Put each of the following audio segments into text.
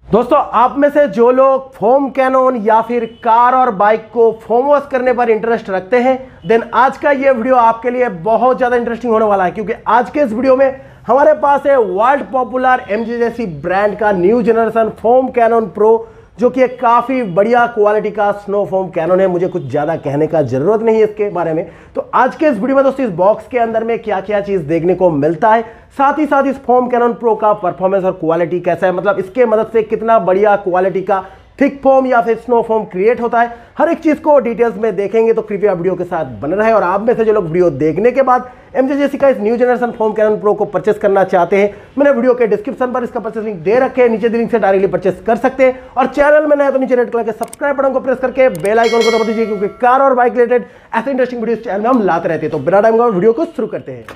दोस्तों, आप में से जो लोग फोम कैनन या फिर कार और बाइक को फोम वॉश करने पर इंटरेस्ट रखते हैं, देन आज का ये वीडियो आपके लिए बहुत ज़्यादा इंटरेस्टिंग होने वाला है, क्योंकि आज के इस वीडियो में हमारे पास है वर्ल्ड पॉपुलर एमजेजेसी ब्रांड का new generation foam cannon pro, जो कि एक काफ़ी बढ़िया क्वालिटी का स्नो फोम कैनन है। मुझे कुछ ज़्यादा कहने का ज़रूरत नहीं है इसके बारे में। तो आज के इस वीडियो में दोस्तों, इस बॉक्स के अंदर में क्या क्या चीज़ देखने को मिलता है, साथ ही साथ इस फोम कैनन प्रो का परफॉर्मेंस और क्वालिटी कैसा है, मतलब इसके मदद से कितना बढ़िया क्वालिटी का थिक फोम या फिर स्नो फोम क्रिएट होता है, हर एक चीज़ को डिटेल्स में देखेंगे। तो कृपया वीडियो के साथ बने रहे। और आप में से जो लोग वीडियो देखने के बाद एमजेजेसी का इस new generation foam cannon pro को परचेस करना चाहते हैं, मैंने वीडियो के डिस्क्रिप्शन पर इसका परचेस लिंक दे रखे हैं, नीचे लिंक से डायरेक्टली परचेस कर सकते हैं। और चैनल में नया तो नीचे रेड कलर के सब्सक्राइब बटन को प्रेस करके बेल आइकन को दबा दीजिए, क्योंकि कार और बाइक रिलेटेड ऐसे इंटरेस्टिंग वीडियो चैनल में हम लाते रहते हैं। तो बिना टाइम का वीडियो को शुरू करते हैं।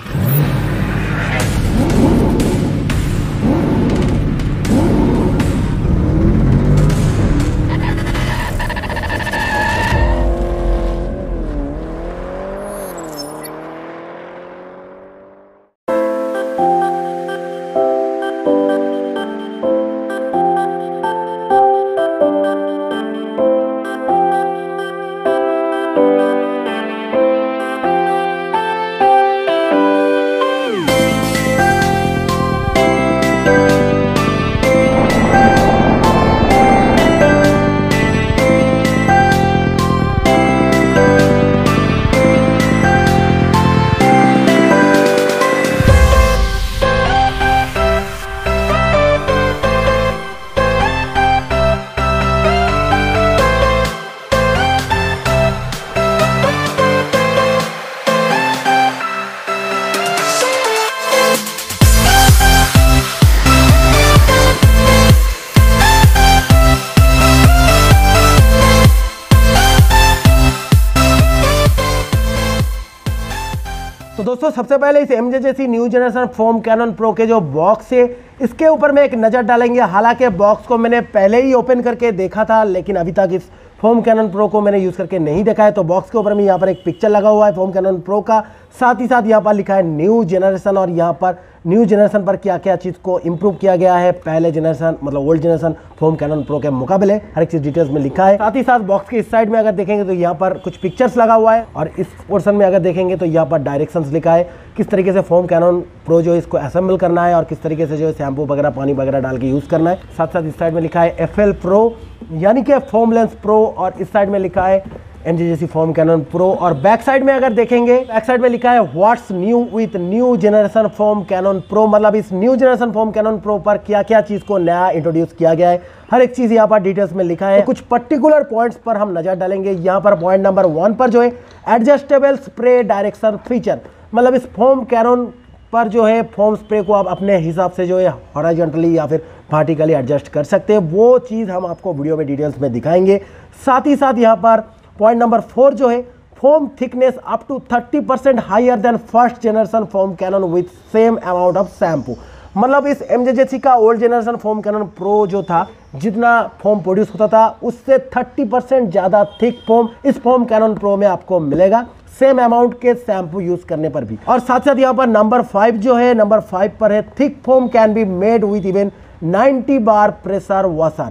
तो दोस्तों, सबसे पहले इस MJJC new generation foam cannon pro के जो बॉक्स है, इसके ऊपर में एक नज़र डालेंगे। हालांकि बॉक्स को मैंने पहले ही ओपन करके देखा था, लेकिन अभी तक इस फोम कैनन प्रो को मैंने यूज़ करके नहीं देखा है। तो बॉक्स के ऊपर में यहाँ पर एक पिक्चर लगा हुआ है फोम कैनन प्रो का, साथ ही साथ यहाँ पर लिखा है न्यू जनरेशन, और यहाँ पर न्यू जनरेशन पर क्या क्या चीज़ को इंप्रूव किया गया है पहले जनरेशन मतलब old generation foam cannon pro के मुकाबले, हर एक चीज़ डिटेल्स में लिखा है। साथ ही साथ बॉक्स के इस साइड में अगर देखेंगे तो यहाँ पर कुछ पिक्चर्स लगा हुआ है, और इस पोर्शन में अगर देखेंगे तो यहाँ पर डायरेक्शंस लिखा है किस तरीके से फोम कैनन प्रो जो है इसको असेंबल करना है, और किस तरीके से जो है शैम्पू वगैरह पानी वगैरह डाल के यूज़ करना है। साथ साथ इस साइड में लिखा है FL प्रो यानी कि फोमलेंस प्रो, और इस साइड में लिखा है एमजेजेसी फोम कैनन प्रो। और बैक साइड में अगर देखेंगे, बैक साइड में लिखा है what's new with new generation foam cannon pro, मतलब इस new generation foam cannon pro पर क्या क्या चीज़ को नया इंट्रोड्यूस किया गया है, हर एक चीज़ यहाँ पर डिटेल्स में लिखा है। तो कुछ पर्टिकुलर पॉइंट्स पर हम नज़र डालेंगे। यहाँ पर पॉइंट नंबर 1 पर जो है एडजस्टेबल स्प्रे डायरेक्शन फीचर, मतलब इस फोम कैनन पर जो है फोम स्प्रे को आप अपने हिसाब से जो है हॉरिजॉन्टली या फिर वर्टिकली एडजस्ट कर सकते हैं। वो चीज़ हम आपको वीडियो में डिटेल्स में दिखाएंगे। साथ ही साथ यहाँ पर पॉइंट नंबर 4 जो है foam thickness up to 30% higher than first generation foam cannon with same amount of shampoo, मतलब इस एमजेजेसी का old generation foam cannon pro जो था, जितना फोम प्रोड्यूस होता था उससे 30% ज़्यादा थिक फोम इस फोम कैनन प्रो में आपको मिलेगा, सेम अमाउंट के शैम्पू यूज करने पर भी। और साथ साथ यहाँ पर नंबर 5 जो है, नंबर 5 पर है thick foam can be made with even 90 bar pressure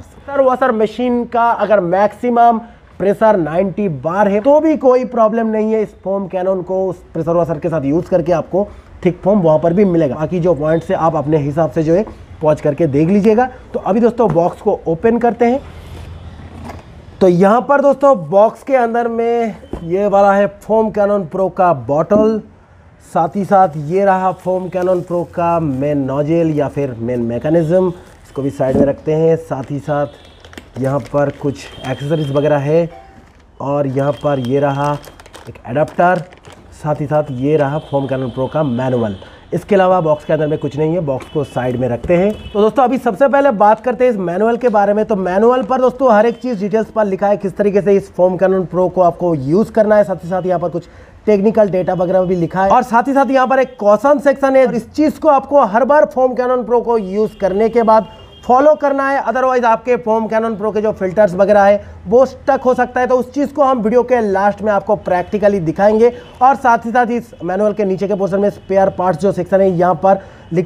washer machine का अगर मैक्सिमम प्रेशर 90 बार है तो भी कोई प्रॉब्लम नहीं है। इस फोम कैनन को उस प्रेशर वॉशर के साथ यूज़ करके आपको थिक फोम वहाँ पर भी मिलेगा। बाकी जो पॉइंट से आप अपने हिसाब से जो है पहुँच करके देख लीजिएगा। तो अभी दोस्तों बॉक्स को ओपन करते हैं। तो यहाँ पर दोस्तों बॉक्स के अंदर में ये वाला है फोम कैनन प्रो का बॉटल, साथ ही साथ ये रहा फोम कैनन प्रो का मेन नोजल या फिर मेन मैकेनिज्म, इसको भी साइड में रखते हैं। साथ ही साथ यहाँ पर कुछ एक्सेसरीज वगैरह है, और यहाँ पर ये रहा एक एडाप्टर, साथ ही साथ ये रहा फोम कैनन प्रो का मैनुअल। इसके अलावा बॉक्स के अंदर में कुछ नहीं है। बॉक्स को साइड में रखते हैं। तो दोस्तों अभी सबसे पहले बात करते हैं इस मैनुअल के बारे में। तो मैनुअल पर दोस्तों हर एक चीज़ डिटेल्स पर लिखा है किस तरीके से इस फोम कैनन प्रो को आपको यूज़ करना है। साथ ही साथ यहाँ पर कुछ टेक्निकल डेटा वगैरह भी लिखा है, और साथ ही साथ यहाँ पर एक कॉशन सेक्शन है। इस चीज़ को आपको हर बार फोम कैनन प्रो को यूज़ करने के बाद फॉलो करना है, अदरवाइज आपके फोम कैनन प्रो के जो फिल्टर्स वगैरह है वो स्टक हो सकता है। तो उस चीज़ को हम वीडियो के लास्ट में आपको प्रैक्टिकली दिखाएंगे। और साथ ही साथ इस मैनुअल के नीचे के पोर्शन में स्पेयर पार्ट्स जो सेक्शन है, यहाँ पर लिखा है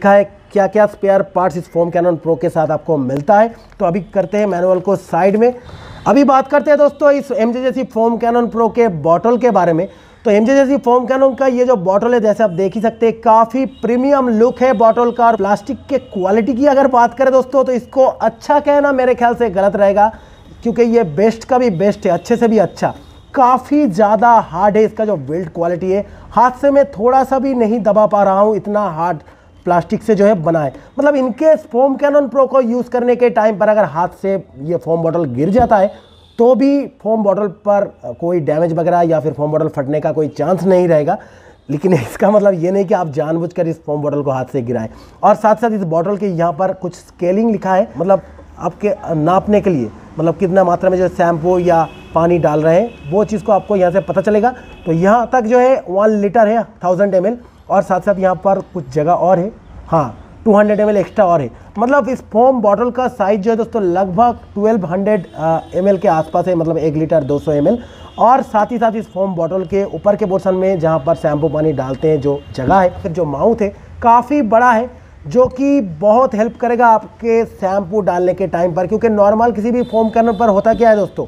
क्या क्या स्पेयर पार्ट्स इस फोम कैनन प्रो के साथ आपको मिलता है। तो अभी करते हैं मैनुअल को साइड में। अभी बात करते हैं दोस्तों इस MJJC फोम कैनन प्रो के बॉटल के बारे में। तो MJJC फोम कैनन का ये जो बॉटल है, जैसे आप देख ही सकते हैं, काफ़ी प्रीमियम लुक है बॉटल का। और प्लास्टिक के क्वालिटी की अगर बात करें दोस्तों, तो इसको अच्छा कहना मेरे ख्याल से गलत रहेगा, क्योंकि ये बेस्ट का भी बेस्ट है, अच्छे से भी अच्छा। काफ़ी ज़्यादा हार्ड है इसका जो बिल्ड क्वालिटी है, हाथ से मैं थोड़ा सा भी नहीं दबा पा रहा हूँ, इतना हार्ड प्लास्टिक से जो है बना है। मतलब इनके फोम कैनन प्रो को यूज़ करने के टाइम पर अगर हाथ से ये फोम बॉटल गिर जाता है तो भी फोम बॉटल पर कोई डैमेज वगैरह या फिर फोम बॉटल फटने का कोई चांस नहीं रहेगा। लेकिन इसका मतलब ये नहीं कि आप जानबूझकर इस फोम बॉटल को हाथ से गिराएं। और साथ साथ इस बॉटल के यहाँ पर कुछ स्केलिंग लिखा है, मतलब आपके नापने के लिए, मतलब कितना मात्रा में जो शैम्पू या पानी डाल रहे हैं वो चीज़ को आपको यहाँ से पता चलेगा। तो यहाँ तक जो है 1 लीटर है 1000 ml, और साथ साथ यहाँ पर कुछ जगह और है, हाँ 200 ml एक्स्ट्रा और है। मतलब इस फोम बॉटल का साइज़ जो है दोस्तों लगभग 1200 ml के आसपास है, मतलब 1 लीटर 200 ml। और साथ ही साथ इस फोम बॉटल के ऊपर के पोर्शन में जहाँ पर शैम्पू पानी डालते हैं जो जगह है, फिर जो माउथ है काफ़ी बड़ा है, जो कि बहुत हेल्प करेगा आपके शैम्पू डालने के टाइम पर। क्योंकि नॉर्मल किसी भी फोम कैनन पर होता क्या है दोस्तों,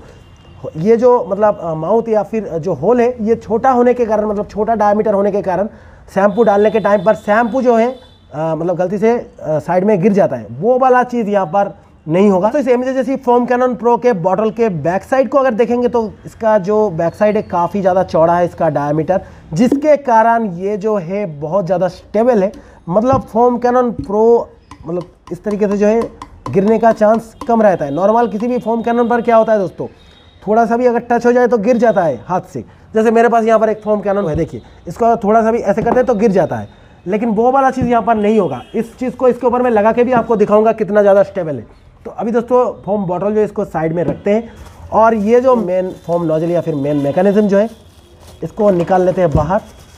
ये जो मतलब माउथ या फिर जो होल है ये छोटा होने के कारण, मतलब छोटा डायमीटर होने के कारण शैम्पू डालने के टाइम पर शैम्पू जो है मतलब गलती से साइड में गिर जाता है। वो वाला चीज़ यहाँ पर नहीं होगा। तो इस MJJC फोम कैनन प्रो के बॉटल के बैक साइड को अगर देखेंगे तो इसका जो बैक साइड है काफ़ी ज़्यादा चौड़ा है इसका डायमीटर, जिसके कारण ये जो है बहुत ज़्यादा स्टेबल है। मतलब फोम कैनन प्रो मतलब इस तरीके से जो है गिरने का चांस कम रहता है। नॉर्मल किसी भी फोम कैनन पर क्या होता है दोस्तों, थोड़ा सा भी अगर टच हो जाए तो गिर जाता है हाथ से। जैसे मेरे पास यहाँ पर एक फोम कैनन है, देखिए इसको थोड़ा सा भी ऐसे करते हैं तो गिर जाता है, लेकिन वो वाला चीज़ यहाँ पर नहीं होगा। इस चीज़ को इसके ऊपर मैं लगा के भी आपको दिखाऊंगा कितना ज़्यादा स्टेबल है। तो अभी दोस्तों फोम बॉटल जो इसको साइड में रखते हैं, और ये जो मेन फोम नोजल या फिर मेन मैकेनिज्म जो है इसको निकाल लेते हैं बाहर।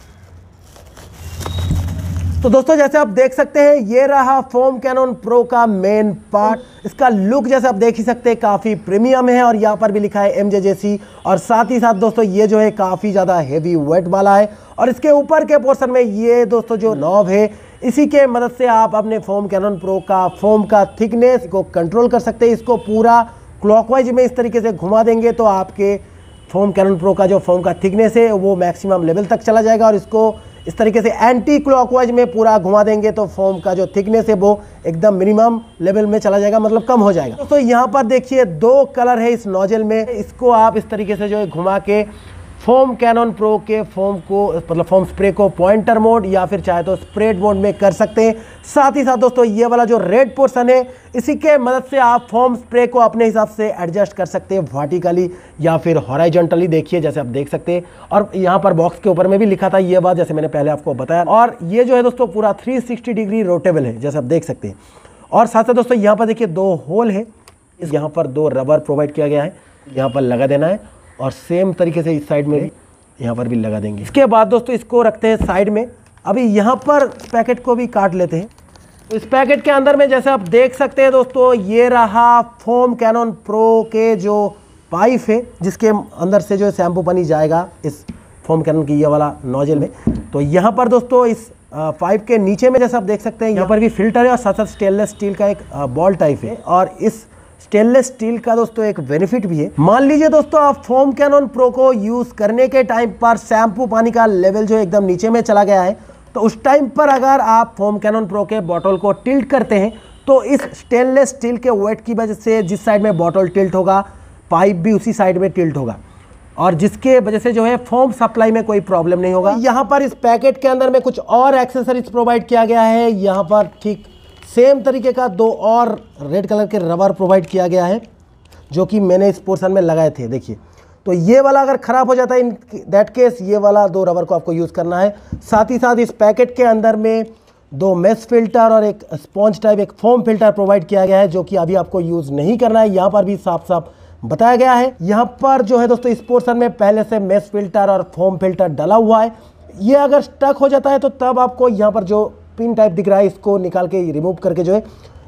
तो दोस्तों जैसे आप देख सकते हैं ये रहा फोम कैनन प्रो का मेन पार्ट। इसका लुक जैसे आप देख ही सकते हैं काफ़ी प्रीमियम है, और यहाँ पर भी लिखा है MJJC। और साथ ही साथ दोस्तों ये जो है काफ़ी ज़्यादा हेवी वेट वाला है, और इसके ऊपर के पोर्शन में ये दोस्तों जो नॉब है, इसी के मदद से आप अपने फोम कैनन प्रो का फोम का थिकनेस को कंट्रोल कर सकते हैं। इसको पूरा क्लॉकवाइज में इस तरीके से घुमा देंगे तो आपके फोम कैनन प्रो का जो फोम का थिकनेस है वो मैक्सिमम लेवल तक चला जाएगा। और इसको इस तरीके से एंटी क्लॉकवाइज में पूरा घुमा देंगे तो फोम का जो थिकनेस है वो एकदम मिनिमम लेवल में चला जाएगा, मतलब कम हो जाएगा। तो यहाँ पर देखिए 2 कलर है इस नोजल में। इसको आप इस तरीके से जो है घुमा के फोम कैनन प्रो के फोम को, मतलब फोम स्प्रे को पॉइंटर मोड या फिर चाहे तो स्प्रेड मोड में कर सकते हैं। साथ ही साथ दोस्तों ये वाला जो रेड पोर्शन है, इसी के मदद से आप फोम स्प्रे को अपने हिसाब से एडजस्ट कर सकते हैं, वर्टिकली या फिर हॉराइजॉन्टली। देखिए जैसे आप देख सकते हैं, और यहाँ पर बॉक्स के ऊपर में भी लिखा था ये बात, जैसे मैंने पहले आपको बताया। और ये जो है दोस्तों पूरा 360 डिग्री रोटेबल है, जैसे आप देख सकते हैं। और साथ साथ दोस्तों यहाँ पर देखिए 2 होल है, यहाँ पर 2 रबर प्रोवाइड किया गया है, यहाँ पर लगा देना है, और सेम तरीके से इस साइड में भी यहाँ पर भी लगा देंगे। इसके बाद दोस्तों इसको रखते हैं साइड में। अभी यहाँ पर पैकेट को भी काट लेते हैं। तो इस पैकेट के अंदर में जैसे आप देख सकते हैं दोस्तों, ये रहा फोम कैनन प्रो के जो पाइप है, जिसके अंदर से जो शैम्पू पानी जाएगा इस फोम कैनन की ये वाला नोजल में। तो यहाँ पर दोस्तों इस पाइप के नीचे में जैसे आप देख सकते हैं यहाँ पर भी फिल्टर है, और साथ साथ स्टेनलेस स्टील का एक बॉल टाइप है। और इस स्टेनलेस स्टील का दोस्तों एक बेनिफिट भी है। मान लीजिए दोस्तों आप फोम कैनन प्रो को यूज करने के टाइम पर शैम्पू पानी का लेवल जो एकदम नीचे में चला गया है, तो उस टाइम पर अगर आप फोम कैनन प्रो के बॉटल को टिल्ट करते हैं तो इस स्टेनलेस स्टील के वेट की वजह से जिस साइड में बॉटल टिल्ट होगा, पाइप भी उसी साइड में टिल्ट होगा, और जिसके वजह से जो है फोम सप्लाई में कोई प्रॉब्लम नहीं होगा। यहाँ पर इस पैकेट के अंदर में कुछ और एक्सेसरीज प्रोवाइड किया गया है। यहाँ पर ठीक सेम तरीके का 2 और रेड कलर के रबर प्रोवाइड किया गया है, जो कि मैंने इस पोर्शन में लगाए थे। देखिए, तो ये वाला अगर ख़राब हो जाता है, इन दैट केस ये वाला 2 रबर को आपको यूज़ करना है। साथ ही साथ इस पैकेट के अंदर में 2 मेश फिल्टर और एक स्पॉन्ज टाइप एक फोम फिल्टर प्रोवाइड किया गया है, जो कि अभी आपको यूज़ नहीं करना है। यहाँ पर भी साफ साफ बताया गया है। यहाँ पर जो है दोस्तों इस पोर्शन में पहले से मेश फिल्टर और फोम फिल्टर डला हुआ है। ये अगर स्टक हो जाता है तो तब आपको यहाँ पर जो पिन टाइप दिख रहा है इसको निकाल के रिमूव करके जो है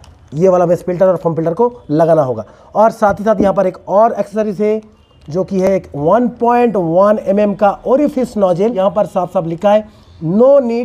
ये वाला मेश फिल्टर और फोम फिल्टर को लगाना होगा। और साथ ही साथ यहाँ पर एक और एक्सेसरीज है, जो कि है एक 1.1 mm का ओरिफिस नोजल। यहाँ पर साफ साफ लिखा है no need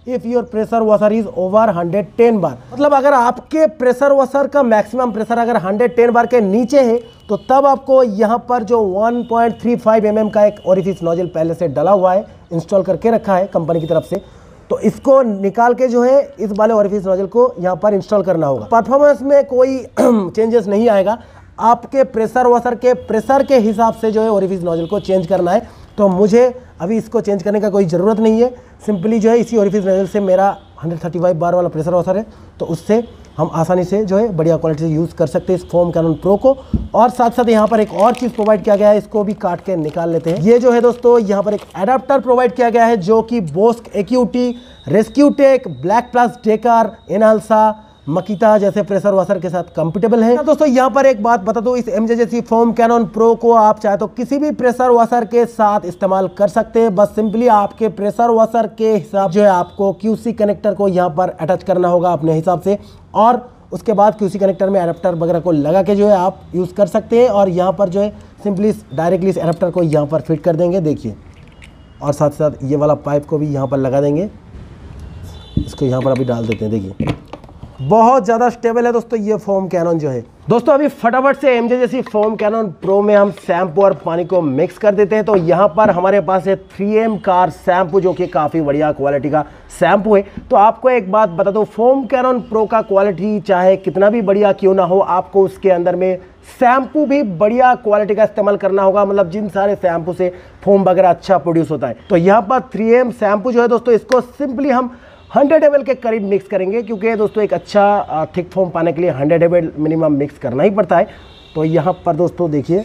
if your pressure washer is over 110 bar. मतलब अगर आपके प्रेशर वॉशर का मैक्सिमम प्रेशर अगर 110 बार के नीचे है तो तब आपको यहाँ पर जो 1.35 mm का एक ओरिफिस नोजल पहले से डला हुआ है, इंस्टॉल करके रखा है कंपनी की तरफ से, तो इसको निकाल के जो है इस वाले ओरिफिस नोजल को यहाँ पर इंस्टॉल करना होगा। परफॉर्मेंस में कोई चेंजेस नहीं आएगा, आपके प्रेशर वॉशर के प्रेशर के हिसाब से जो है ओरिफिस नोजल को चेंज करना है। तो मुझे अभी इसको चेंज करने का कोई ज़रूरत नहीं है, सिंपली जो है इसी ओरिफिस नोजल से मेरा 135 बार वाला प्रेशर वॉशर है, तो उससे हम आसानी से जो है बढ़िया क्वालिटी से यूज़ कर सकते हैं इस फोम कैनन प्रो को। और साथ साथ यहाँ पर एक और चीज़ प्रोवाइड किया गया है, इसको भी काट के निकाल लेते हैं। ये जो है दोस्तों यहाँ पर एक एडाप्टर प्रोवाइड किया गया है जो कि बोस्क एक्यूटी, रेस्क्यूटेक, ब्लैक प्लस डेकर, एनाल्सा, मकीता जैसे प्रेशर वॉशर के साथ कंपेटेबल है। दोस्तों यहाँ पर एक बात बता दो, इस MJJC फोम कैनन प्रो को आप चाहे तो किसी भी प्रेशर वॉशर के साथ इस्तेमाल कर सकते हैं। बस सिंपली आपके प्रेशर वॉशर के हिसाब जो है आपको QC कनेक्टर को यहाँ पर अटैच करना होगा अपने हिसाब से, और उसके बाद QC कनेक्टर में एडाप्टर वगैरह को लगा के जो है आप यूज़ कर सकते हैं। और यहाँ पर जो है सिंपली डायरेक्टली इस एडाप्टर को यहाँ पर फिट कर देंगे, देखिए, और साथ साथ ये वाला पाइप को भी यहाँ पर लगा देंगे। इसको यहाँ पर अभी डाल देते हैं, देखिए बहुत ज़्यादा स्टेबल है दोस्तों ये फोम कैनन जो है। दोस्तों अभी फटाफट से MJJC फोम कैनन प्रो में हम शैम्पू और पानी को मिक्स कर देते हैं। तो यहाँ पर हमारे पास है 3M कार शैम्पू जो कि काफ़ी बढ़िया क्वालिटी का शैम्पू है। तो आपको एक बात बता दो, फोम कैनन प्रो का क्वालिटी चाहे कितना भी बढ़िया क्यों ना हो, आपको उसके अंदर में शैम्पू भी बढ़िया क्वालिटी का इस्तेमाल करना होगा। मतलब जिन सारे शैम्पू से फोम वगैरह अच्छा प्रोड्यूस होता है। तो यहाँ पर 3M शैम्पू जो है दोस्तों, इसको सिंपली हम 100 ml के करीब मिक्स करेंगे, क्योंकि दोस्तों एक अच्छा थिक फोम पाने के लिए 100 ml मिनिमम मिक्स करना ही पड़ता है। तो यहाँ पर दोस्तों देखिए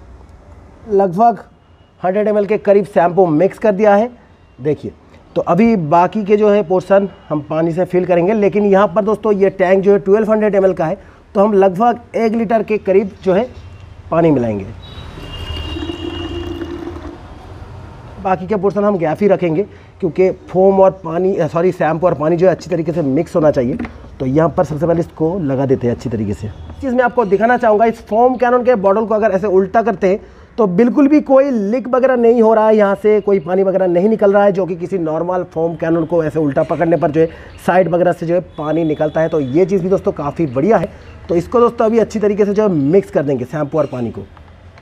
लगभग 100 ml के करीब शैम्पू मिक्स कर दिया है, देखिए। तो अभी बाकी के जो है पोर्शन हम पानी से फिल करेंगे, लेकिन यहाँ पर दोस्तों ये टैंक जो है 1200 ml का है, तो हम लगभग 1 लीटर के करीब जो है पानी मिलाएंगे। बाकी के पोर्शन हम गैप ही रखेंगे, क्योंकि फोम और पानी शैम्पू और पानी जो है अच्छी तरीके से मिक्स होना चाहिए। तो यहाँ पर सबसे पहले इसको लगा देते हैं अच्छी तरीके से। चीज़ मैं आपको दिखाना चाहूँगा, इस फोम कैनन के बॉटल को अगर ऐसे उल्टा करते हैं तो बिल्कुल भी कोई लीक वगैरह नहीं हो रहा है, यहाँ से कोई पानी वगैरह नहीं निकल रहा है, जो कि किसी नॉर्मल फोम कैनन को ऐसे उल्टा पकड़ने पर जो है साइड वगैरह से जो है पानी निकलता है। तो ये चीज़ भी दोस्तों काफ़ी बढ़िया है। तो इसको दोस्तों अभी अच्छी तरीके से जो है मिक्स कर देंगे शैम्पू और पानी को।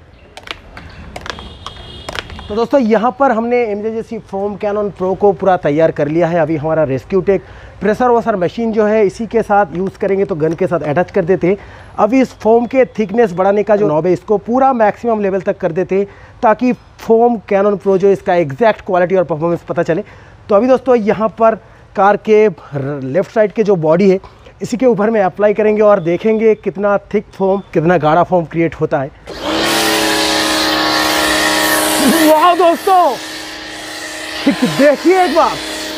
तो दोस्तों यहाँ पर हमने MJJC फोम कैनन प्रो को पूरा तैयार कर लिया है। अभी हमारा रेस्क्यूटेक प्रेशर वॉशर मशीन जो है इसी के साथ यूज़ करेंगे, तो गन के साथ अटैच कर देते हैं। अभी इस फोम के थिकनेस बढ़ाने का जो नॉब है इसको पूरा मैक्सिमम लेवल तक कर देते हैं, ताकि फोम कैनन प्रो जो इसका एग्जैक्ट क्वालिटी और परफॉर्मेंस पता चले। तो अभी दोस्तों यहाँ पर कार के लेफ्ट साइड के जो बॉडी है इसी के ऊपर में अप्लाई करेंगे और देखेंगे कितना थिक फोम, कितना गाढ़ा फोम क्रिएट होता है। वाह दोस्तों देखिए एक बार,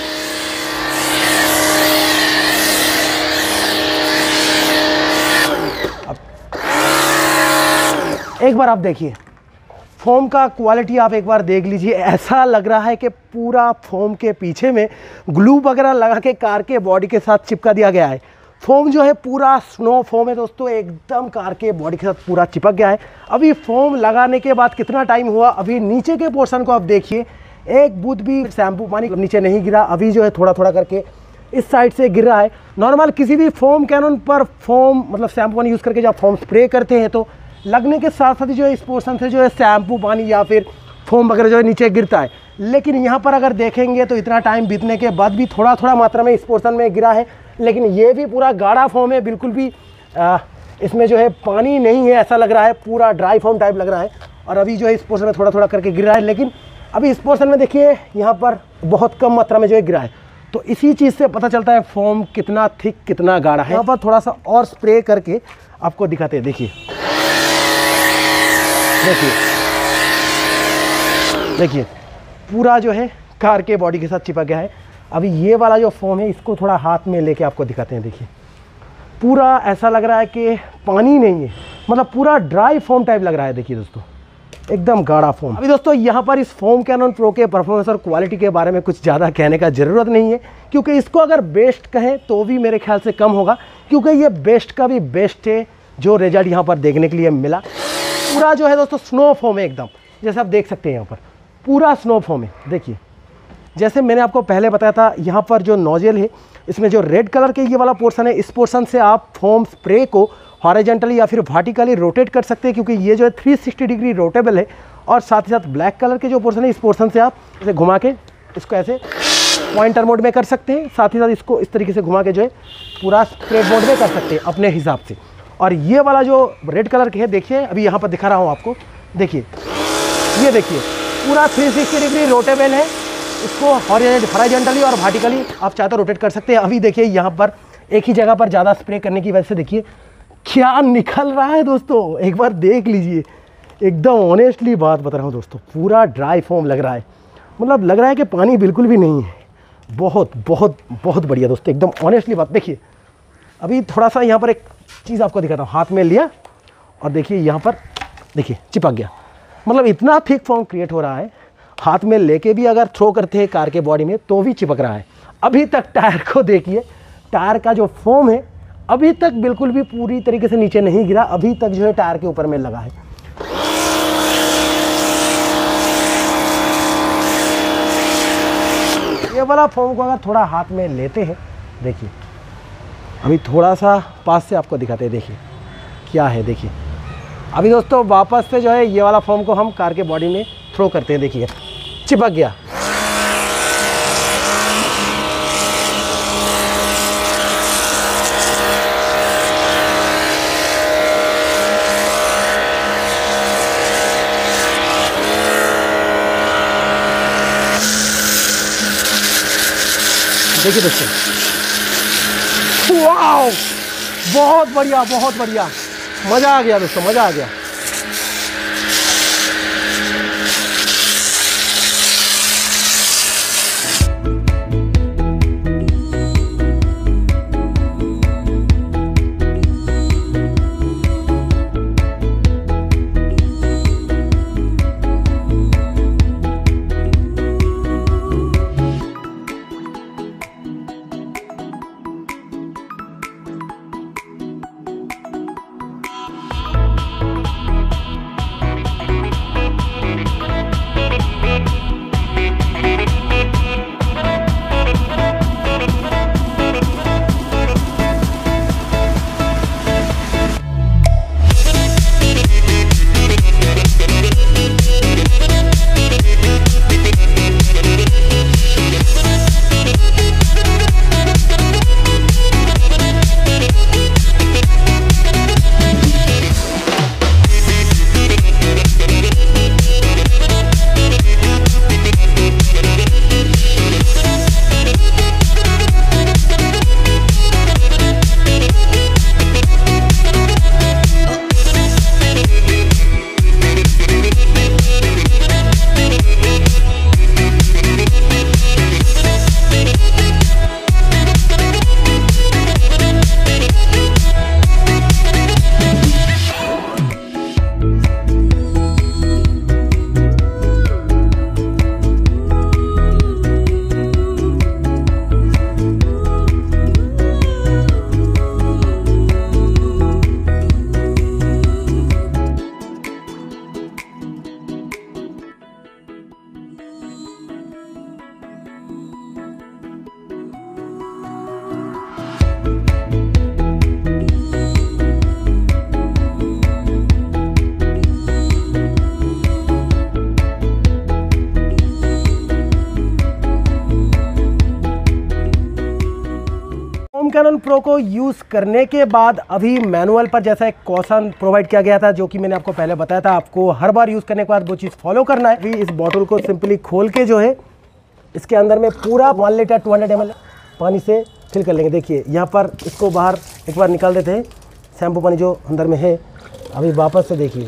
आप देखिए फोम का क्वालिटी आप एक बार देख लीजिए। ऐसा लग रहा है कि पूरा फोम के पीछे में ग्लू वगैरह लगा के कार के बॉडी के साथ चिपका दिया गया है। फोम जो है पूरा स्नो फोम है दोस्तों, एकदम कार के बॉडी के साथ पूरा चिपक गया है। अभी फोम लगाने के बाद कितना टाइम हुआ, अभी नीचे के पोर्शन को आप देखिए, एक बूंद भी शैम्पू पानी नीचे नहीं गिरा। अभी जो है थोड़ा थोड़ा करके इस साइड से गिर रहा है। नॉर्मल किसी भी फोम कैनन पर फोम मतलब शैम्पू पानी यूज़ करके जब फोम स्प्रे करते हैं तो लगने के साथ साथ जो है इस पोर्शन से जो है शैम्पू पानी या फिर फोम वगैरह जो है नीचे गिरता है। लेकिन यहाँ पर अगर देखेंगे तो इतना टाइम बीतने के बाद भी थोड़ा थोड़ा मात्रा में इस पोर्शन में गिरा है, लेकिन ये भी पूरा गाढ़ा फोम है, बिल्कुल भी इसमें जो है पानी नहीं है, ऐसा लग रहा है, पूरा ड्राई फोम टाइप लग रहा है। और अभी जो है इस पोर्शन में थोड़ा थोड़ा करके गिर रहा है, लेकिन अभी इस पोर्शन में देखिए यहाँ पर बहुत कम मात्रा में जो है गिरा है। तो इसी चीज़ से पता चलता है फोम कितना थिक कितना गाढ़ा है। यहाँ पर थोड़ा सा और स्प्रे करके आपको दिखाते हैं, देखिए देखिए पूरा जो है कार के बॉडी के साथ चिपक गया है। अभी ये वाला जो फोम है इसको थोड़ा हाथ में लेके आपको दिखाते हैं, देखिए पूरा ऐसा लग रहा है कि पानी नहीं है, मतलब पूरा ड्राई फोम टाइप लग रहा है। देखिए दोस्तों एकदम गाढ़ा फोम। अभी दोस्तों यहाँ पर इस फोम कैनन प्रो के परफॉर्मेंस और क्वालिटी के बारे में कुछ ज़्यादा कहने का ज़रूरत नहीं है, क्योंकि इसको अगर बेस्ट कहें तो भी मेरे ख्याल से कम होगा, क्योंकि ये बेस्ट का भी बेस्ट है जो रिजल्ट यहाँ पर देखने के लिए मिला। पूरा जो है दोस्तों स्नो फोम है एकदम, जैसे आप देख सकते हैं यहाँ पर पूरा स्नो फोम है। देखिए जैसे मैंने आपको पहले बताया था, यहाँ पर जो नोजल है इसमें जो रेड कलर के ये वाला पोर्शन है, इस पोर्शन से आप फोम स्प्रे को हॉरिजॉन्टली या फिर वर्टिकली रोटेट कर सकते हैं, क्योंकि ये जो है 360 डिग्री रोटेबल है। और साथ ही साथ ब्लैक कलर के जो पोर्शन है, इस पोर्शन से आप इसे घुमा के इसको ऐसे पॉइंटर मोड में कर सकते हैं। साथ ही साथ इसको इस तरीके से घुमा के जो है पूरा स्प्रे मोड में कर सकते हैं अपने हिसाब से। और ये वाला जो रेड कलर के है, देखिए अभी यहाँ पर दिखा रहा हूँ आपको, देखिए ये देखिए पूरा 360 डिग्री रोटेबल है। इसको हॉरिजॉन्टली और वर्टिकली आप चाहे तो रोटेट कर सकते हैं। अभी देखिए यहाँ पर एक ही जगह पर ज़्यादा स्प्रे करने की वजह से देखिए क्या निकल रहा है दोस्तों, एक बार देख लीजिए। एकदम ऑनेस्टली बात बता रहा हूँ दोस्तों, पूरा ड्राई फोम लग रहा है, मतलब लग रहा है कि पानी बिल्कुल भी नहीं है। बहुत बहुत बहुत बढ़िया दोस्तों, एकदम ऑनेस्टली बात। देखिए अभी थोड़ा सा यहाँ पर एक चीज़ आपको दिखाता हूँ, हाथ में लिया और देखिए यहाँ पर देखिए चिपक गया, मतलब इतना थिक फोम क्रिएट हो रहा है। हाथ में लेके भी अगर थ्रो करते हैं कार के बॉडी में तो भी चिपक रहा है। अभी तक टायर को देखिए, टायर का जो फोम है अभी तक बिल्कुल भी पूरी तरीके से नीचे नहीं गिरा, अभी तक जो है टायर के ऊपर में लगा है। ये वाला फोम को अगर थोड़ा हाथ में लेते हैं, देखिए अभी थोड़ा सा पास से आपको दिखाते हैं, देखिए क्या है। देखिए अभी दोस्तों वापस से जो है ये वाला फोम को हम कार के बॉडी में थ्रो करते हैं, देखिए चिपक गया। देखिए दोस्तों, वाओ बहुत बढ़िया, बहुत बढ़िया, मज़ा आ गया दोस्तों, मज़ा आ गया। कैनन प्रो को यूज़ करने के बाद अभी मैनुअल पर जैसा एक कॉशन प्रोवाइड किया गया था, जो कि मैंने आपको पहले बताया था, आपको हर बार यूज़ करने के बाद वो चीज़ फॉलो करना है। अभी इस बॉटल को सिंपली खोल के जो है इसके अंदर में पूरा 1 लीटर 200 ml पानी से फिल कर लेंगे। देखिए यहाँ पर इसको बाहर एक बार निकाल देते हैं, शैम्पू पानी जो अंदर में है। अभी वापस से देखिए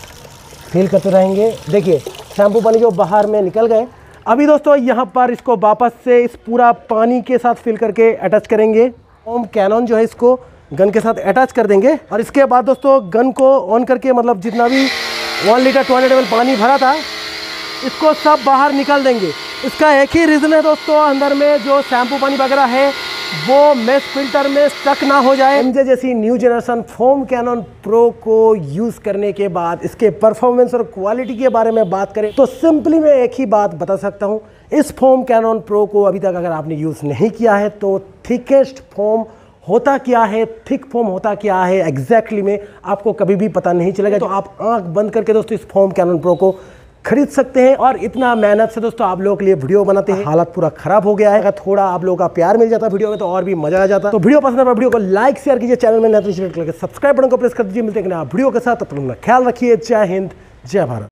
फिल करते रहेंगे, देखिए शैम्पू पानी जो बाहर में निकल गए। अभी दोस्तों यहाँ पर इसको वापस से इस पूरा पानी के साथ फिल करके अटैच करेंगे। फोम कैनन जो है इसको गन के साथ अटैच कर देंगे और इसके बाद दोस्तों गन को ऑन करके, मतलब जितना भी 1 लीटर 200 ml पानी भरा था इसको सब बाहर निकाल देंगे। इसका एक ही रीज़न है दोस्तों, अंदर में जो शैम्पू पानी वगैरह है वो मेश फिल्टर में स्टक ना हो जाए। MJ जैसी new generation foam cannon pro को यूज़ करने के बाद इसके परफॉर्मेंस और क्वालिटी के बारे में बात करें तो सिंपली मैं एक ही बात बता सकता हूँ, इस फोम कैनन प्रो को अभी तक अगर आपने यूज़ नहीं किया है तो थिकेस्ट फोम होता क्या है, थिक फोम होता क्या है एग्जैक्टली में आपको कभी भी पता नहीं चलेगा। तो आप आंख बंद करके दोस्तों इस फोम कैनन प्रो को खरीद सकते हैं। और इतना मेहनत से दोस्तों आप लोगों के लिए वीडियो बनाते हैं, हालत पूरा खराब हो गया है। अगर थोड़ा आप लोगों का प्यार मिल जाता वीडियो में तो और भी मजा आ जाता। तो वीडियो पसंद है वीडियो को लाइक शेयर कीजिए, चैनल में नए तो सब्सक्राइब बटन को प्रेस कर दीजिए। मिलते हैं वीडियो के साथ, तब तक अपना ख्याल रखिए। जय हिंद, जय भारत।